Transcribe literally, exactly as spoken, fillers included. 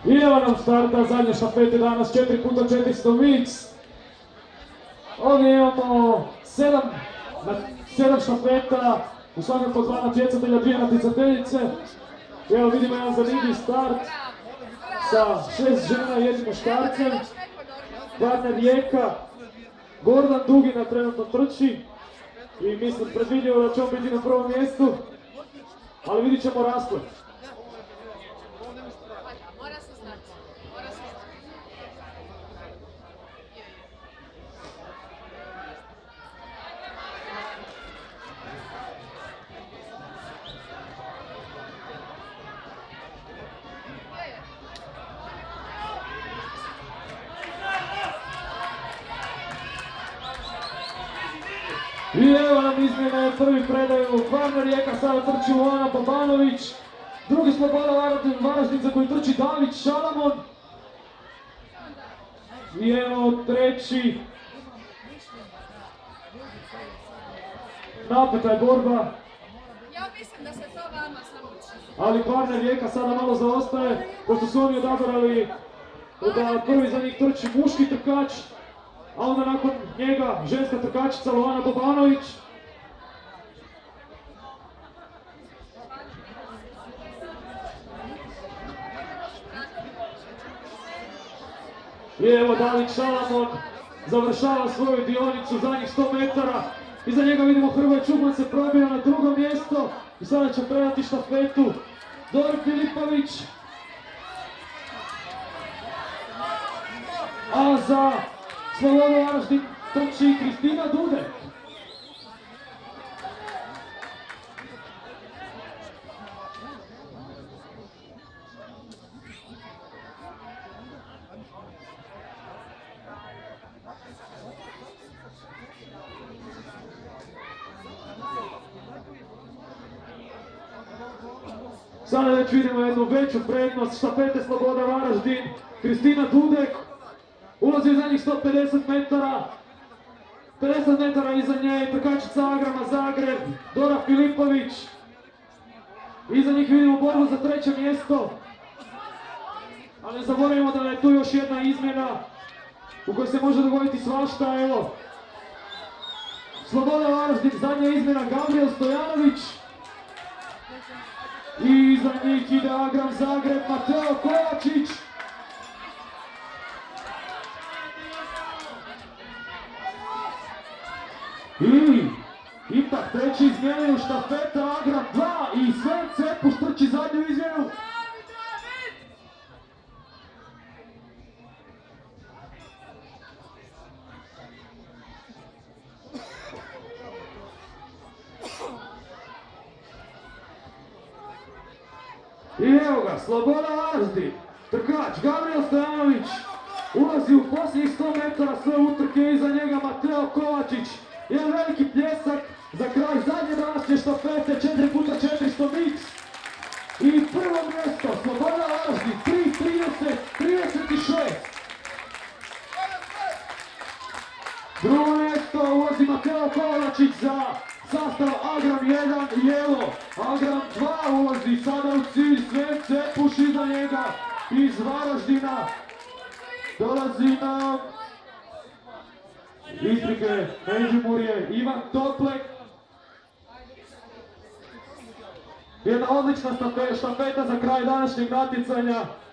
I evo nam starta zadnje štafete danas, četiri puta četiristo mix. Ovdje imamo sedam štafeta, u svakom po dva natjecatelja, dvije natjecateljice. I evo vidimo jedan zanimljiv start sa šest žena i jednim muškarcem. Varna Rijeka, Gordan Dugina trenutno trči i mislim predvidljivo da će on biti na prvom mjestu, ali vidit ćemo rasplet. I evo nam izmjene, prvi predaju Varna Rijeka, sada trči Luana Babanović, drugi Sloboda Varaždin za koji trči David Šalamon. I evo treći, napeta je borba. Ja mislim da se to vama samo uči. Ali Varna Rijeka sada malo zaostaje, pošto su oni odabrali da prvi za njih trči muški trkač, a onda nakon njega ženska trkačica Luana Babanović. I evo David Šalamon završava svoju dionicu zadnjih sto metara. Iza njega vidimo Hrvoje Čuban se probio na drugo mjesto i sada će predati štafetu Dori Filipović. A za Slobodu Varaždin trči Kristina Dudek. Sada već vidimo jednu veću prednost štafete Sloboda Varaždin. Kristina Dudek ulazi u zadnjih sto pedeset metara. pedeset metara iza nje trkačica Agrama Zagreb, Dora Filipović. Iza njih vidimo borbu za treće mjesto. Ali ne zaboravimo da je tu još jedna izmjena u kojoj se može dogoditi svašta. Evo, Sloboda Varaždin, zadnja izmjena Gabriel Stojanović. I iza njih ide Agram Zagreb, Mateo Kovačić. I ipak treći izmjenjuju štafeta Agram dva i Sven Cepuš trči zadnju izmjenu. I evo ga, Sloboda Varaždin, trkač Gabriel Stojanović ulazi u posljednjih sto metara sve utrke, iza njega Mateo Kovačić. Jedan veliki pljesak za kraj zadnje današnje štafete, četiri puta četiristo mix. I prvo mjesto, Sloboda Varaždin, tri trideset trideset šest. Drugo mjesto ulazi Mateo Kovačić za sastav Agram jedan i evo, Agram dva ulazi sada u cilj, Sven Cepuš iza njega iz Varaždina. Dolazi nam Isprike, Međimurje, Ivan Toplek. Jedna odlična štafeta za kraj današnjeg natjecanja.